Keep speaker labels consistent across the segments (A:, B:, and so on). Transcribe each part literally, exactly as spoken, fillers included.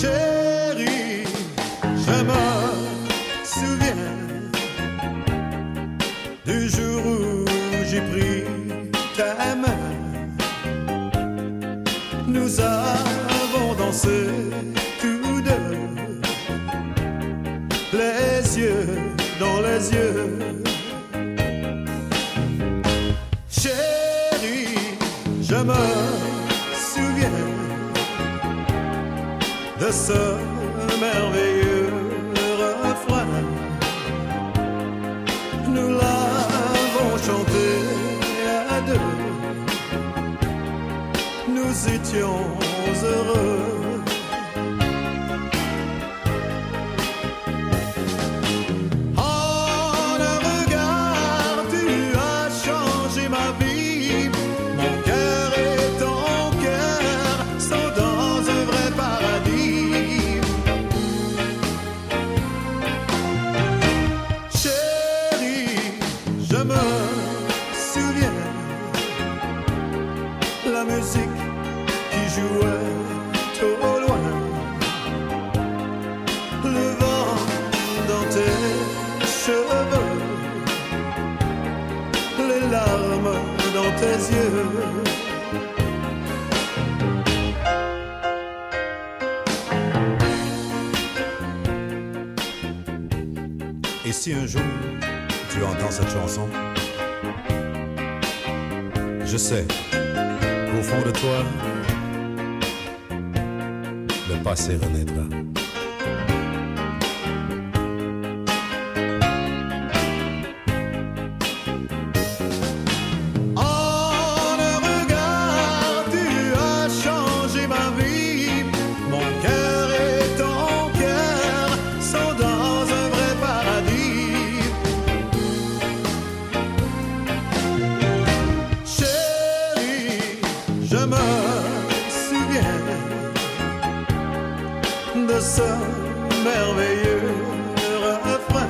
A: Chérie, je me souviens du jour où j'ai pris ta main. Nous avons dansé tous deux, les yeux dans les yeux. Chérie, je me souviens de ce merveilleux refrain. Nous l'avons chanté à deux, nous étions heureux. En un regard, tu as changé ma vie. Mon cœur et ton cœur sont dans un vrai paradis. Chérie, je me souviens la musique qui jouait au loin, le vent dans tes cheveux, les larmes dans tes yeux.
B: Et si un jour tu entends cette chanson, je sais qu'au fond de toi, le passé renaîtra.
A: En un regard, tu as changé ma vie. Mon cœur et ton cœur sont dans un vrai paradis. Chérie, je me souviens de ce merveilleux refrain.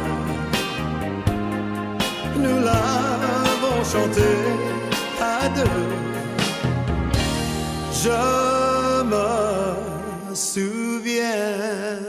A: Nous l'avons chanté à deux. Je me souviens.